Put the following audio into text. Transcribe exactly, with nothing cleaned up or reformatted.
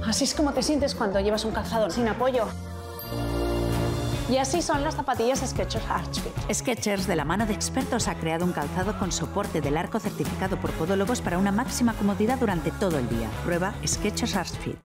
Así es como te sientes cuando llevas un calzado sin apoyo. Y así son las zapatillas Skechers Archfit. Skechers, de la mano de expertos, ha creado un calzado con soporte del arco certificado por podólogos para una máxima comodidad durante todo el día. Prueba Skechers Archfit.